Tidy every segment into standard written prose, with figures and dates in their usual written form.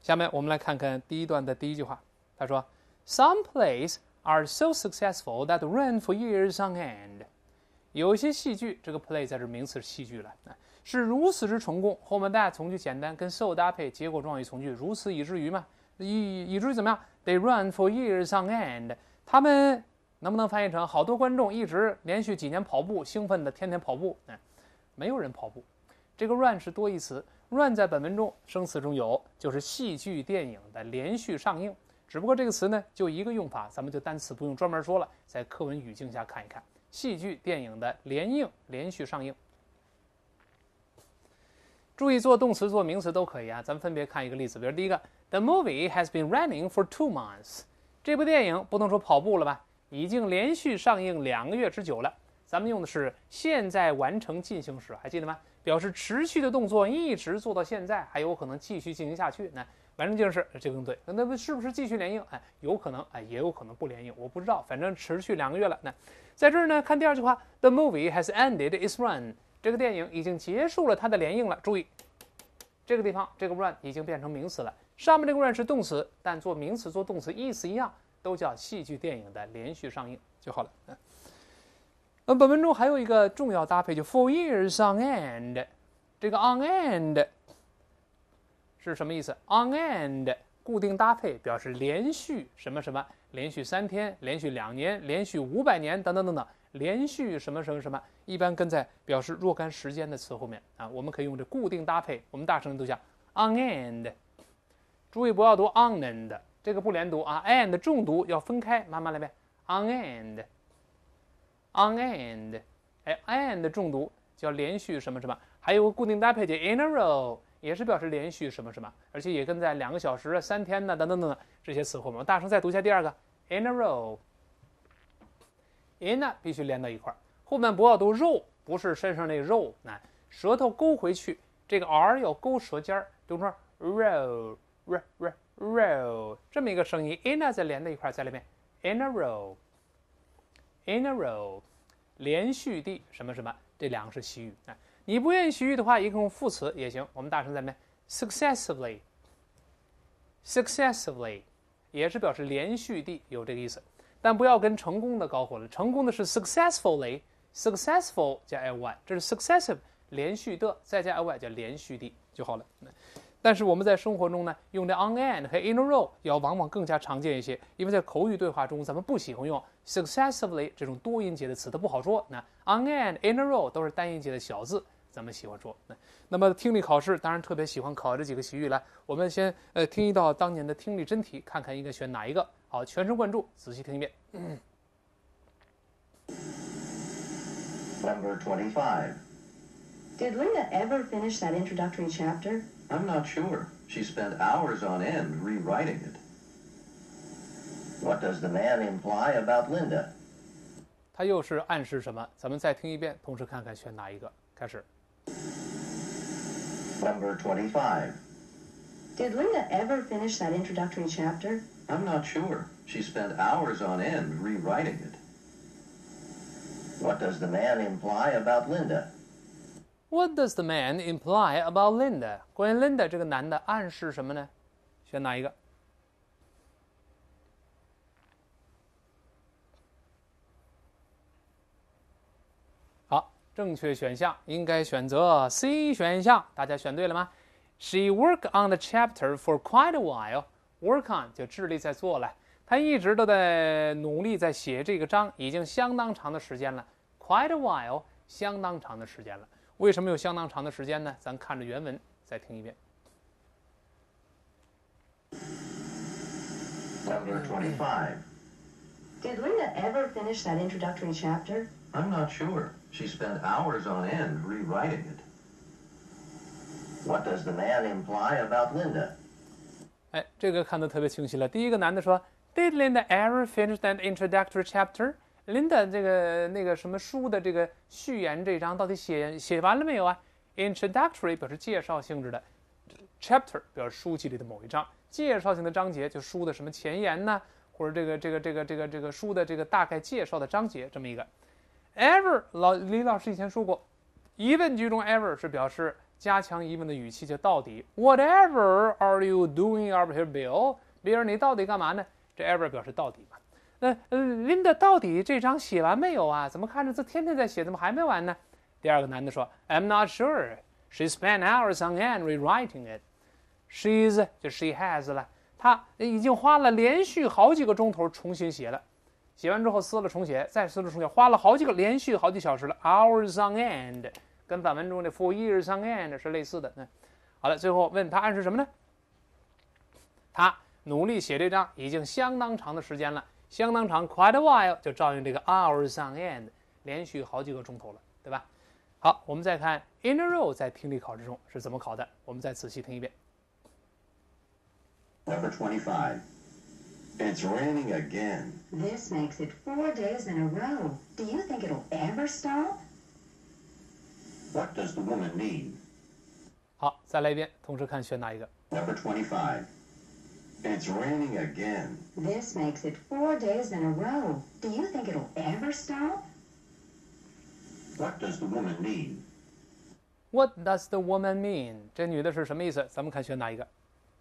下面我们来看看第一段的第一句话，他说 Some plays are so successful that run for years on end。 有一些戏剧，这个 play 在这名词是戏剧了，是如此之成功，后面that从句简单，跟 so 搭配，结果状语从句，如此以至于嘛，以至于怎么样 ？They run for years on end。他们能不能翻译成好多观众一直连续几年跑步，兴奋的天天跑步？没有人跑步。这个 run 是多义词 ，run 在本文中生词中有，就是戏剧电影的连续上映。只不过这个词呢，就一个用法，咱们就单词不用专门说了，在课文语境下看一看，戏剧电影的连映、连续上映。注意做动词做名词都可以啊，咱们分别看一个例子，比如第一个 ，The movie has been running for 2 months。这部电影不能说跑步了吧，已经连续上映2个月之久了。咱们用的是现在完成进行时，还记得吗？表示持续的动作一直做到现在，还有可能继续进行下去。那完成进行时，这更对。那是不是继续连映？有可能，也有可能不连映，我不知道。反正持续2个月了。那在这儿呢，看第二句话 ，The movie has ended its run。这个电影已经结束了它的连映了。注意，这个地方这个 run 已经变成名词了。上面这个 run 是动词，但做名词做动词意思一样，都叫戏剧电影的连续上映就好了。本文中还有一个重要搭配，就 for years on end。这个 on end 是什么意思 ？on end 固定搭配，表示连续什么什么，连续3天，连续2年，连续500年等等等等，连续什么什么什么，一般跟在表示若干时间的词后面啊。我们可以用这固定搭配，我们大声都讲 on end。注意不要读 on end， 这个不连读啊 ，and 重读要分开，慢慢来呗 ，on end。on end， and 重读叫连续什么什么，还有个固定搭配叫 in a row， 也是表示连续什么什么，而且也跟在2个小时、3天呢等等等这些词后面。我大声再读一下第二个 in a row。in 呢必须连到一块儿，后面不要读肉，不是身上那肉，舌头勾回去，这个 r 要勾舌尖儿，读成 row row 这么一个声音。in 呢再连在一块儿，再来一遍 in a row。in a row， 连续地什么什么，这2个是习语。你不愿意习语的话，也可以用副词也行。我们大声在那边 successively， 也是表示连续地，有这个意思。但不要跟成功的搞混了，成功的是 successfully，successful 加 ly， 这是 successive 连续的，再加 ly 叫连续地就好了。但是我们在生活中呢，用的 on end 和 in a row 要往往更加常见一些，因为在口语对话中，咱们不喜欢用 successively 这种多音节的词，它不好说。那 on end in a row 都是单音节的小字，咱们喜欢说。那么听力考试当然特别喜欢考这几个习语了。我们先听一道当年的听力真题，看看应该选哪一个。好，全神贯注，仔细听一遍。 Number 25. Did Linda ever finish that introductory chapter? I'm not sure. She spent hours on end rewriting it. What does the man imply about Linda? 他又是暗示什么？咱们再听一遍，同时看看选哪一个。开始。 Number 25. Did Linda ever finish that introductory chapter? I'm not sure. She spent hours on end rewriting it. What does the man imply about Linda? What does the man imply about Linda? 关于 Linda 这个男的暗示什么呢？选哪一个？好，正确选项应该选择 C 选项，大家选对了吗？ She worked on the chapter for quite a while. Work on 就致力在做了，她一直都在努力在写这个章，已经相当长的时间了。Quite a while， 相当长的时间了。为什么有相当长的时间呢？咱看着原文再听一遍。 Number 25. Did Linda ever finish that introductory chapter? I'm not sure. She spent hours on end rewriting it. What does the man imply about Linda? 这个看得特别清晰了。第一个男的说 ，Did Linda ever finish that introductory chapter? Linda 这个那个什么书的这个序言这章到底写完了没有啊 ？Introductory 表示介绍性质的 ，chapter 表示书籍里的某一章，介绍性的章节就书的什么前言呐，或者这个书的这个大概介绍的章节这么一个。Ever 李老师以前说过，疑问句中 ever 是表示加强疑问的语气，就到底 Whatever are you doing up here, Bill？ 比尔，你到底干嘛呢？这 ever 表示到底嘛。那Linda 到底这章写完没有啊？怎么看着这天天在写，怎么还没完呢？第二个男的说 I'm not sure. She spent hours on end rewriting it. She's 就 she has 了，她已经花了连续好几个钟头重新写了。写完之后撕了重写，再撕了重写，花了连续好几小时了 ，hours on end， 跟反文中的 for years on end 是类似的。好了，最后问他暗示什么呢？他努力写这章已经相当长的时间了，相当长 ，quite a while， 就照应这个 hours on end， 连续好几个钟头了，对吧？好，我们再看 in a row 在听力考试中是怎么考的，我们再仔细听一遍。 Number 25. It's raining again. This makes it 4 days in a row. Do you think it'll ever stop? What does the woman mean? 好，再来一遍，同时看选哪一个。 Number 25. It's raining again. This makes it 4 days in a row. Do you think it'll ever stop? What does the woman mean? What does the woman mean？ 这女的是什么意思？咱们看选哪一个。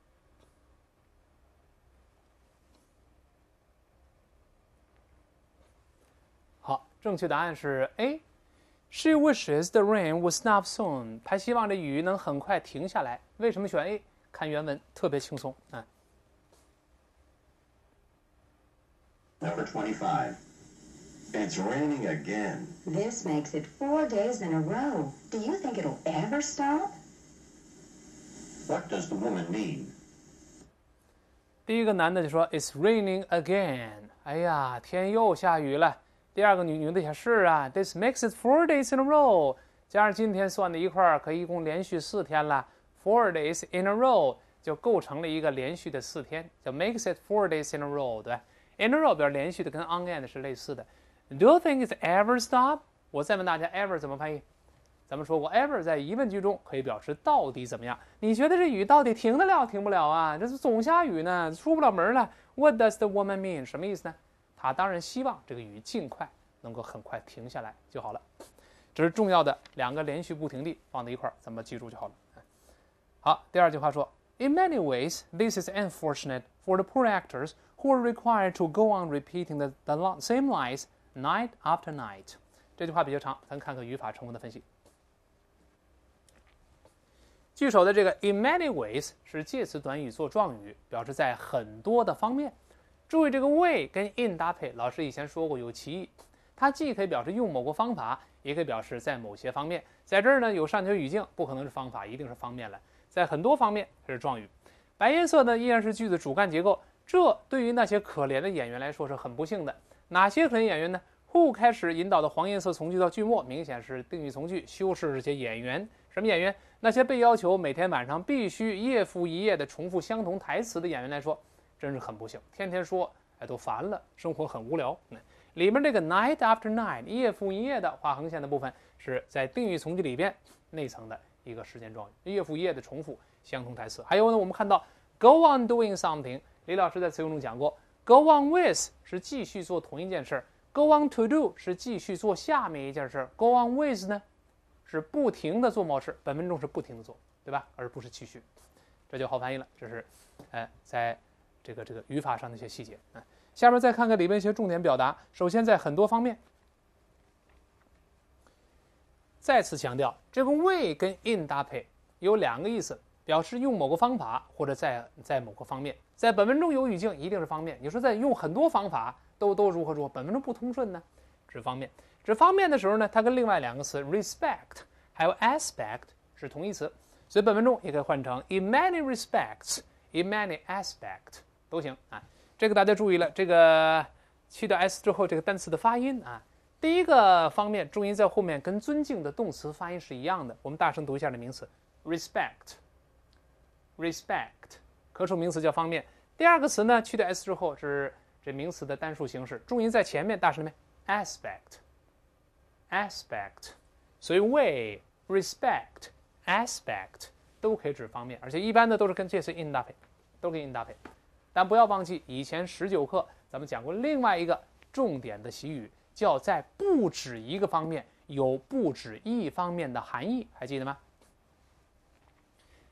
好，正确答案是 A。She wishes the rain would stop soon。她希望这雨能很快停下来。为什么选 A？ 看原文特别轻松啊。 Number 25. It's raining again. This makes it 4 days in a row. Do you think it'll ever stop? What does the woman mean? 第一个男的就说 It's raining again。哎呀，天又下雨了。第二个女的也是啊 ，This makes it 4 days in a row， 加上今天算在一块儿，可以一共连续4天了。4 days in a row 就构成了一个连续的4天，叫 makes it 4 days in a row， 对吧 ？in a row 表示连续的，跟 on end 是类似的。Do you think it's ever stop？ 我再问大家 ，ever 怎么翻译？咱们说过 ，ever 在疑问句中可以表示到底怎么样？你觉得这雨到底停得了停不了啊？这是总下雨呢，出不了门了。What does the woman mean？ 什么意思呢？他当然希望这个雨尽快能够很快停下来就好了。这是重要的两个连续不停地放在一块儿，咱们记住就好了。好，第二句话说 ，In many ways, this is unfortunate for the poor actors who are required to go on repeating the same lines night after night。这句话比较长，咱看看语法成分的分析。句首的这个 in many ways 是介词短语做状语，表示在很多的方面。注意这个 way 跟 in 搭配，老师以前说过有歧义，它既可以表示用某个方法，也可以表示在某些方面。在这儿呢，有上求语境，不可能是方法，一定是方面了。在很多方面，这是状语。白颜色呢，依然是句子主干结构。这对于那些可怜的演员来说是很不幸的。哪些可怜演员呢 ？Who 开始引导的黄颜色从句到句末，明显是定语从句，修饰这些演员。什么演员？那些被要求每天晚上必须夜复一夜的重复相同台词的演员来说，真是很不幸，天天说，都烦了，生活很无聊。里面这个 night after night 夜复一夜的画横线的部分，是在定语从句里边内层的一个时间状语，夜复一夜的重复相同台词。还有呢，我们看到 go on doing something， 李老师在词用中讲过 ，go on with 是继续做同一件事 ，go on to do 是继续做下面一件事 ，go on with 呢是不停的做某事，本文中是不停的做，对吧？而不是继续，这就好翻译了。这是，在这个语法上的一些细节。下面再看看里面一些重点表达。首先，在很多方面，再次强调，这个 way 跟 in 搭配有两个意思，表示用某个方法或者在某个方面。在本文中有语境，一定是方面。你说在用很多方法都如何本文中不通顺呢？指方面。指方面的时候呢，它跟另外两个词 respect 还有 aspect 是同义词，所以本文中也可以换成 in many respects、in many aspect 都行啊。这个大家注意了，这个去掉 s 之后，这个单词的发音啊，第一个方面重音在后面，跟尊敬的动词发音是一样的。我们大声读一下这名词 respect， 可数名词叫方面。第二个词呢，去掉 s 之后是这名词的单数形式，重音在前面，大声念 aspect， 所以 way、respect、aspect 都可以指方面，而且一般的都是跟这次 in 搭配，都跟 in 搭配。但不要忘记，以前19课咱们讲过另外一个重点的习语，叫在不止一个方面有不止一方面的含义，还记得吗？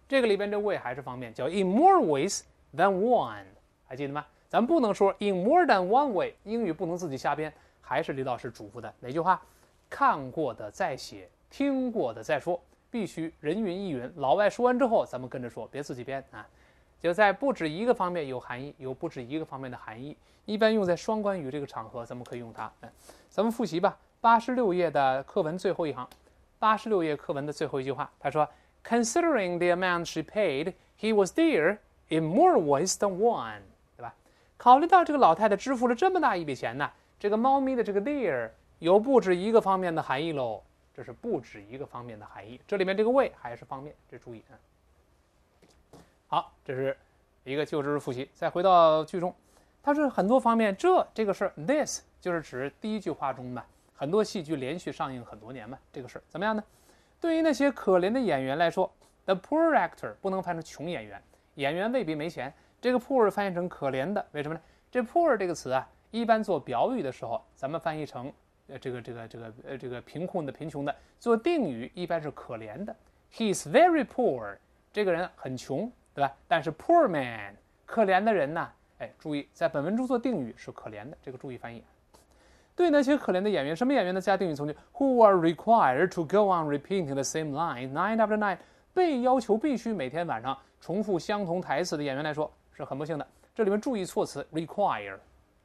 这个里边这 way 还是方面，叫 in more ways than one， 还记得吗？咱们不能说 in more than one way， 英语不能自己瞎编，还是李老师嘱咐的哪句话？看过的再写，听过的再说，必须人云亦云。老外说完之后，咱们跟着说，别自己编啊。就在不止一个方面有含义，有不止一个方面的含义，一般用在双关语这个场合，咱们可以用它。咱们复习吧，86页的课文最后一行，86页课文的最后一句话，他说 ，Considering the amount she paid, he was dear in more ways than one， 对吧？考虑到这个老太太支付了这么大一笔钱呢，这个猫咪的这个 dear 有不止一个方面的含义喽，这是不止一个方面的含义。这里面这个 way 还是方面，这注意啊。好，这是一个旧知识复习。再回到句中，它是很多方面，这个是 this 就是指第一句话中嘛，很多戏剧连续上映很多年嘛，这个事怎么样呢？对于那些可怜的演员来说 ，the poor actor 不能翻成穷演员，演员未必没钱，这个 poor 翻译成可怜的，为什么呢？这 poor 这个词啊，一般做表语的时候，咱们翻译成这个贫困的、贫穷的，做定语一般是可怜的。He is very poor， 这个人很穷。对吧？但是 poor man 可怜的人呢？哎，注意，在本文中做定语是可怜的，这个注意翻译。对那些可怜的演员，什么演员呢？加定语从句 ，who are required to go on repeating the same line night after night， 被要求必须每天晚上重复相同台词的演员来说是很不幸的。这里面注意措辞 require。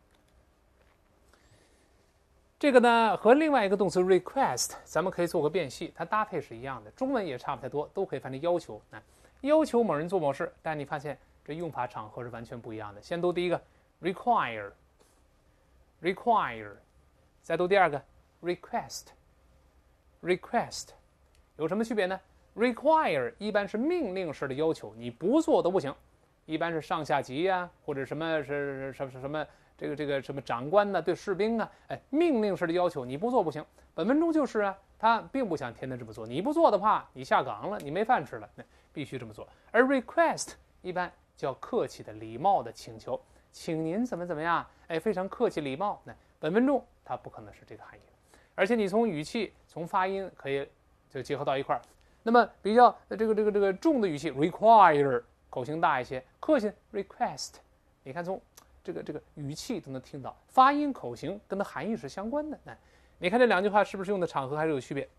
这个呢和另外一个动词 request， 咱们可以做个辨析，它搭配是一样的，中文也差不太多，都可以翻成要求。要求某人做某事，但你发现这用法场合是完全不一样的。先读第一个 require， 再读第二个 request， 有什么区别呢？ require 一般是命令式的要求，你不做都不行，一般是上下级呀，或者什么这个什么长官呢，对士兵啊，哎，命令式的要求你不做不行。本文中就是啊，他并不想天天这么做，你不做的话，你下岗了，你没饭吃了，那必须这么做。而 request 一般叫客气的、礼貌的请求，请您怎么样，哎，非常客气礼貌。那本文中它不可能是这个含义，而且你从语气、从发音可以就结合到一块儿。那么比较这个重的语气 require 口型大一些，客气 request， 你看从这个语气都能听到，发音口型跟它含义是相关的。你看这两句话是不是用的场合还是有区别？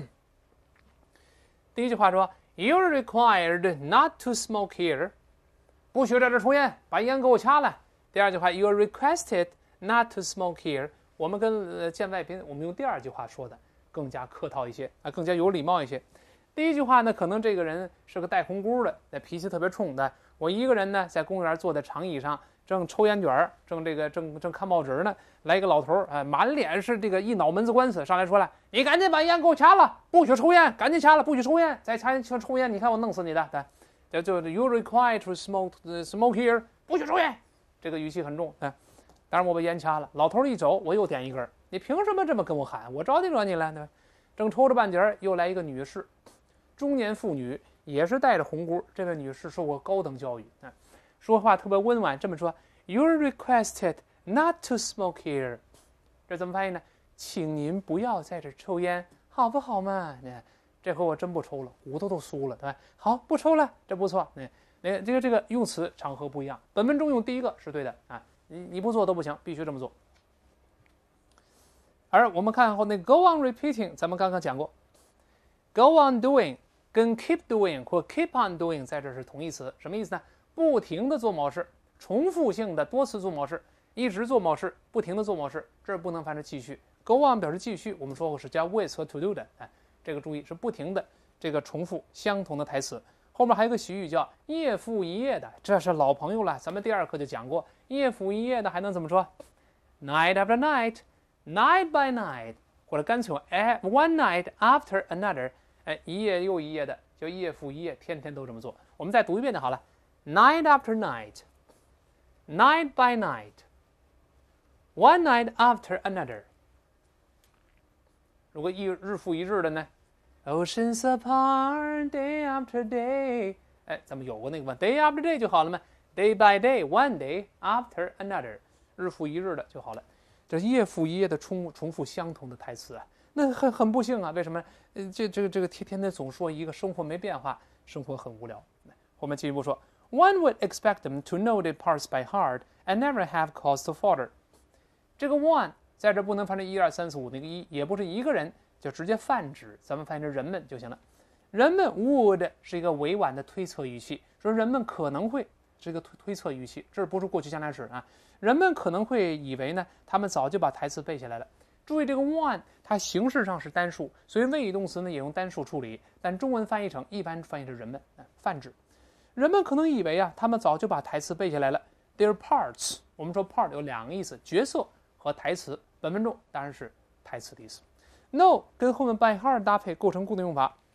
第一句话说 You're required not to smoke here， 不许在这抽烟，把烟给我掐了。第二句话 You're requested not to smoke here， 我们跟见外宾，我们用第二句话说的更加客套一些啊，更加有礼貌一些。第一句话呢，可能这个人是个带红箍的，那脾气特别冲的。我一个人呢，在公园坐在长椅上，正抽烟卷，正看报纸呢。来一个老头儿，满脸是这个一脑门子官司，上来说了：“你赶紧把烟给我掐了，不许抽烟，赶紧掐了，不许抽烟，再抽烟，你看我弄死你的！”就 You required to smoke here， 不许抽烟，这个语气很重。当然我把烟掐了，老头一走，我又点一根，你凭什么这么跟我喊？我招你惹你了？对吧？正抽着半截，又来一个女士。中年妇女也是戴着红箍，这位女士受过高等教育，说话特别温婉，这么说 You're requested not to smoke here， 这怎么翻译呢？请您不要在这抽烟，好不好嘛？这回我真不抽了，骨头都酥了，对吧？好，不抽了，这不错。这个用词场合不一样，本文中用第一个是对的啊，你不做都不行，必须这么做。而我们看后那 go on repeating， 咱们刚刚讲过 ，go on doing 跟 keep doing 或 keep on doing 在这是同义词，什么意思呢？不停的做某事，重复性的多次做某事，一直做某事，不停的做某事，这不能翻成继续。go on 表示继续，我们说过是加 with 和 to do 的，这个注意是不停的这个重复相同的台词。后面还有个习语叫夜复一夜的，这是老朋友了，咱们第二课就讲过，夜复一夜的还能怎么说 ？Night after night, night by night， 或者干脆 one night after another， 一夜又一夜的，叫夜复一夜，天天都这么做。我们再读一遍就好了 ，night after night, night by night, one night after another。如果日复一日的呢？ Oceans apart, day after day， 咱们有过那个吗 ？Day after day 就好了嘛 ，day by day, one day after another， 日复一日的就好了。这夜复一夜的重复相同的台词啊，那很不幸啊！为什么？这个天天总说一个，生活没变化，生活很无聊。 后面进一步说 ，One would expect them to know the parts by heart and never have cause to falter。这个 one 在这不能翻成1、2、3、4、5那个一，也不是一个人，就直接泛指，咱们翻译成人们就行了。人们 would 是一个委婉的推测语气，说人们可能会是一个推测语气，这不是过去将来时啊。人们可能会以为呢，他们早就把台词背下来了。注意这个 one 它形式上是单数，所以谓语动词呢也用单数处理，但中文翻译成一般翻译成人们，泛指。人们可能以为啊，他们早就把台词背下来了。Their parts， 我们说 part 有2个意思，角色和台词。本文中当然是台词的意思。Know 跟后面 by heart 搭配构成固定用法。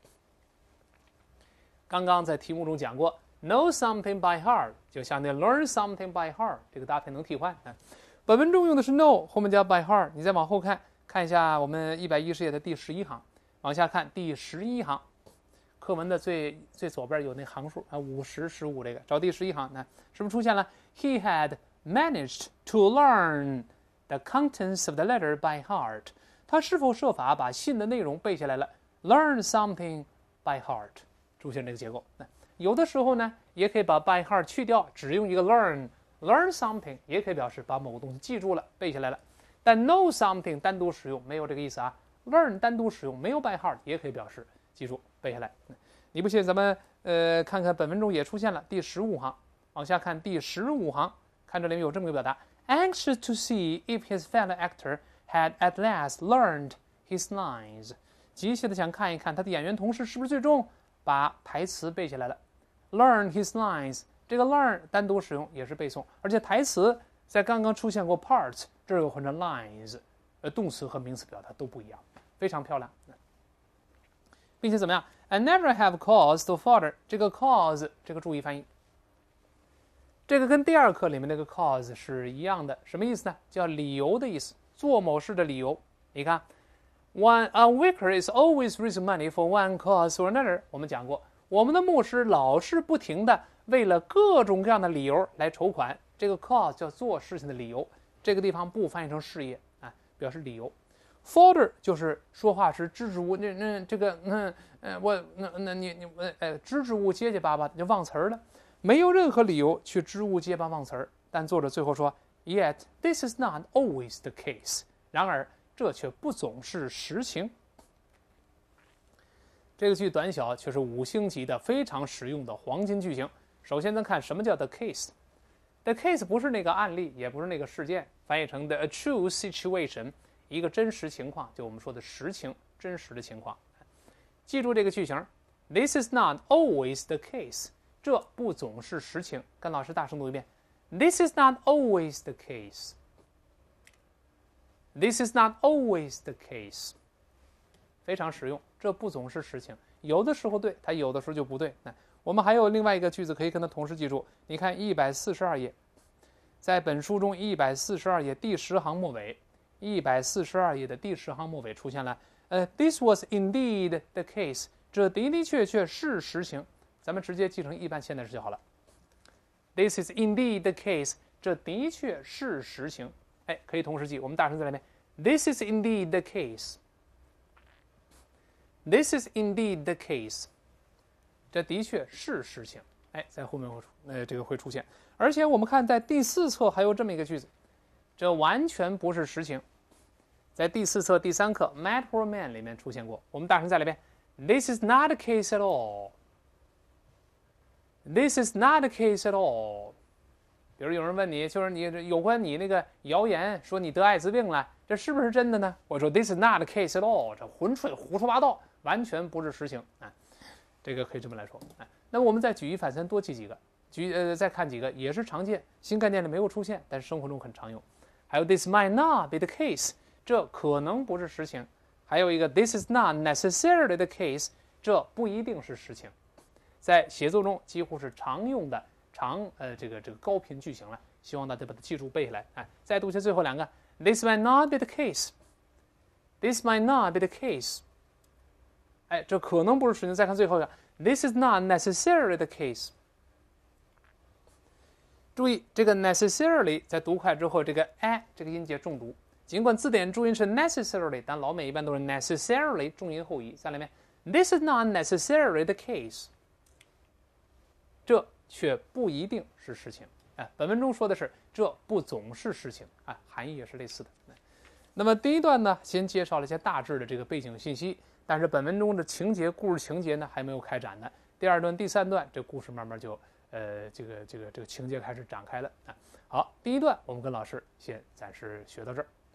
刚刚在题目中讲过 ，know something by heart 就像那 learn something by heart 这个搭配能替换。本文中用的是 know 后面加 by heart， 你再往后看一下我们110页的第11行，往下看第11行，课文的最左边有那行数啊，50、15这个，找第11行，那是不是出现了 ？He had managed to learn the contents of the letter by heart。他是否设法把信的内容背下来了 ？Learn something by heart， 出现这个结构。有的时候呢，也可以把 by heart 去掉，只用一个 learn。Learn something 也可以表示把某个东西记住了，背下来了。但 know something 单独使用没有这个意思啊。learn 单独使用没有 by heart 也可以表示记住背下来。你不信，咱们看看本文中也出现了第15行，往下看第15行，看这里面有这么一个表达 ：Anxious to see if his fellow actor had at last learned his lines。急切的想看一看他的演员同事是不是最终把台词背下来了。Learn his lines。这个 learn 单独使用也是背诵，而且台词在刚刚出现过 parts， 这儿又换成 lines， 动词和名词表达都不一样，非常漂亮，并且怎么样 ？I never have cause to falter。这个 cause 这个注意翻译，这个跟第2课里面那个 cause 是一样的，什么意思呢？叫理由的意思，做某事的理由。你看 ，a vicar is always raising money for one cause or another。我们讲过，我们的牧师老是不停的为了各种各样的理由来筹款，这个 cause 叫做事情的理由，这个地方不翻译成事业啊，表示理由。falter 就是说话时支支吾吾，支支吾吾结结巴巴就忘词儿了，没有任何理由去支吾结巴忘词儿。但作者最后说 ，Yet this is not always the case。然而这却不总是实情。这个句短小却是5星级的非常实用的黄金句型。首先咱看什么叫 the case。The case 不是那个案例，也不是那个事件，翻译成 the true situation， 一个真实情况，就我们说的实情，真实的情况。记住这个句型 ，This is not always the case， 这不总是实情。跟老师大声读一遍 ，This is not always the case。This is not always the case， 非常实用。这不总是实情，有的时候对，它有的时候就不对。我们还有另外一个句子可以跟它同时记住，你看142页，在本书中142页第10行末尾，142页的第10行末尾出现了，This was indeed the case， 这的的确确是实情，咱们直接记成一般现在时就好了。This is indeed the case， 这的确是实情，可以同时记，我们大声再来一遍 ，This is indeed the case。This is indeed the case， 这的确是实情，在后面这个会出现。而且我们看在第4册还有这么一个句子，这完全不是实情，在第4册第3课 Mad for Man 里面出现过。我们大声再来一遍 ，This is not the case at all。This is not the case at all。比如有人问你，就是你有关你那个谣言说你得艾滋病了，这是不是真的呢？我说 This is not the case at all， 这混吹胡说八道。完全不是实情这个可以这么来说那么我们再举一反三，多记几个，再看几个也是常见，新概念里没有出现，但是生活中很常用。还有 This might not be the case， 这可能不是实情。还有一个 This is not necessarily the case， 这不一定是实情。在写作中几乎是常用的这个高频句型了，希望大家把它记住背下来再读一下最后2个 This might not be the case，This might not be the case。这可能不是实情。再看最后一个 ，This is not necessarily the case。注意这个 necessarily 在读快之后，这个这个音节重读。尽管字典注音是 necessarily， 但老美一般都是 necessarily 重音后移。再来一遍 ，This is not necessarily the case。 这却不一定是事情。本文中说的是这不总是事情，含义也是类似的。那么第一段呢，先介绍了一些大致的这个背景信息，但是本文中的故事情节呢还没有开展呢。第二段、第三段，这故事慢慢就这个情节开始展开了。好，第一段我们跟老师先暂时学到这儿。